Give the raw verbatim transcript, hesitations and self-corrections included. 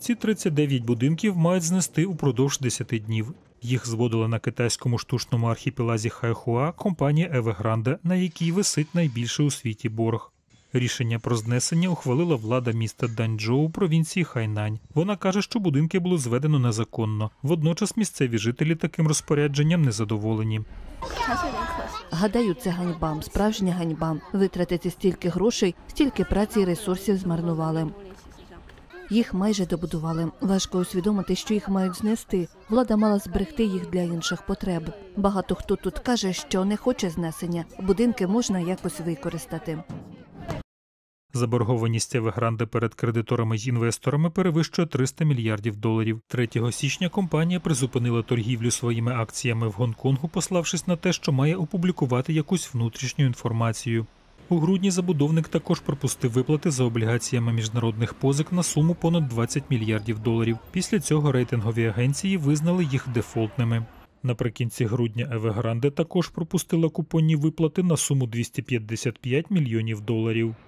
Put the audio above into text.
Ці тридцять дев'ять будинків мають знести упродовж десяти днів. Їх зводила на китайському штучному архіпелазі Хайхуа компанія Evergrande, на якій висить найбільший у світі борг. Рішення про знесення ухвалила влада міста Данчжоу провінції Хайнань. Вона каже, що будинки було зведено незаконно. Водночас місцеві жителі таким розпорядженням незадоволені. Гадаю, це ганьба, справжня ганьба. Витратити стільки грошей, стільки праці і ресурсів змарнували. Їх майже добудували. Важко усвідомити, що їх мають знести. Влада мала зберегти їх для інших потреб. Багато хто тут каже, що не хоче знесення. Будинки можна якось використати. Заборгованість Evergrande перед кредиторами й інвесторами перевищує триста мільярдів доларів. третього січня компанія призупинила торгівлю своїми акціями в Гонконгу, пославшись на те, що має опублікувати якусь внутрішню інформацію. У грудні забудовник також пропустив виплати за облігаціями міжнародних позик на суму понад двадцять мільярдів доларів. Після цього рейтингові агенції визнали їх дефолтними. Наприкінці грудня Evergrande також пропустила купонні виплати на суму двісті п'ятдесят п'ять мільйонів доларів.